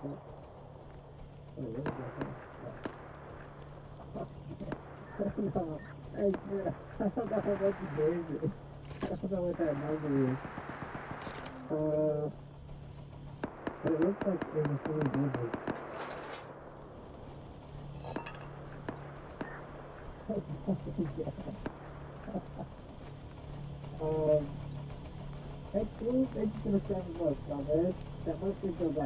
No, I don't know what to do. I don't know what that number is. But it looks like it was really busy. Um, thank you for the $7, Ahmed. That must be good.